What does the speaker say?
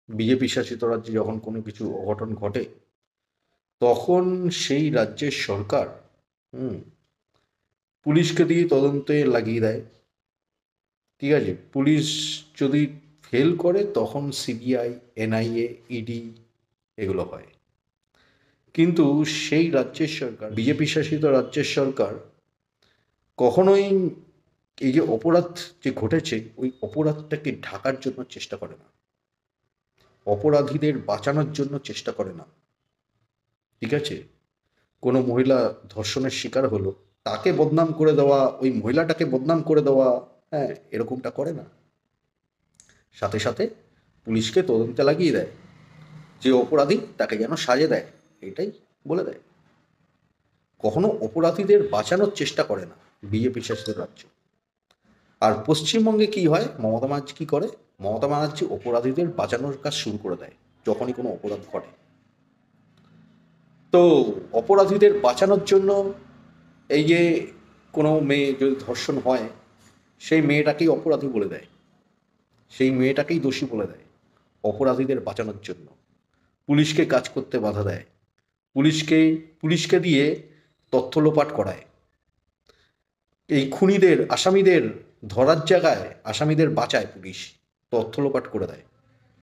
BJP শাসিত রাজ্যে যখন কোনো কিছু অঘটন ঘটে, তখন সেই রাজ্যের সরকার হুম পুলিশকে দিয়ে তদন্তে লাগিয়ে দেয়। ঠিক আছে, পুলিশ যদি ফেল করে তখন সিবিআই, এনআইএ, ইডি এগুলো হয়। কিন্তু সেই রাজ্যের সরকার, বিজেপি শাসিত রাজ্যের সরকার কখনোই এই যে অপরাধ যে ঘটেছে ওই অপরাধটাকে ঢাকার জন্য চেষ্টা করে না, অপরাধীদের বাঁচানোর জন্য চেষ্টা করে না। ঠিক আছে, কোনো মহিলা ধর্ষণের শিকার হলো, তাকে বদনাম করে দেওয়া, ওই মহিলাটাকে বদনাম করে দেওয়া, হ্যাঁ, এরকমটা করে না। সাথে সাথে পুলিশকে তদন্তে লাগিয়ে দেয়, যে অপরাধী তাকে যেন সাজা দেয়, এটাই বলে দেয়। কখনো অপরাধীদের বাঁচানোর চেষ্টা করে না বিজেপি শাসিত রাজ্য। আর পশ্চিমবঙ্গে কি হয়, মমতা ব্যানার্জি কি করে, মমতা ব্যানার্জি অপরাধীদের বাঁচানোর কাজ শুরু করে দেয় যখনই কোনো অপরাধ ঘটে। তো অপরাধীদের বাঁচানোর জন্য এই যে কোনো মেয়ে যদি ধর্ষণ হয়, সেই মেয়েটাকেই অপরাধী বলে দেয়, সেই মেয়েটাকেই দোষী বলে দেয় অপরাধীদের বাঁচানোর জন্য। পুলিশকে কাজ করতে বাধা দেয়, পুলিশকে পুলিশকে দিয়ে তথ্য লোপাট করায়, এই খুনিদের, আসামিদের ধরার জায়গায় আসামিদের বাঁচায় পুলিশ, তথ্য লোপাট করে দেয়।